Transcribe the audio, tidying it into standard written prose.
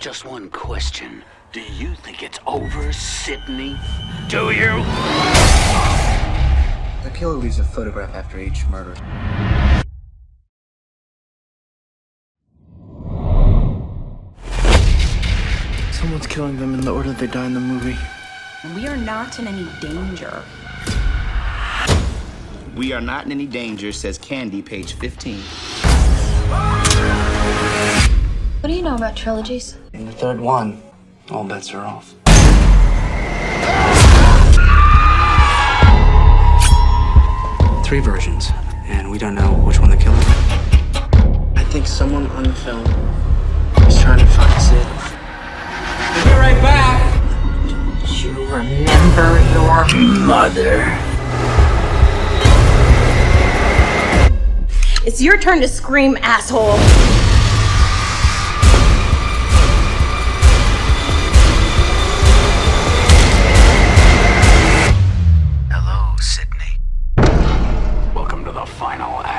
Just one question. Do you think it's over, Sydney? Do you? The killer leaves a photograph after each murder. Someone's killing them in the order they die in the movie. We are not in any danger. We are not in any danger, says Candy, page 15. What do you know about trilogies? In the third one, all bets are off. 3 versions, and we don't know which one the killer is. I think someone on the film is trying to find Sid. We'll be right back. Do you remember your mother? It's your turn to scream, asshole. Hello, Sydney. Welcome to the final act.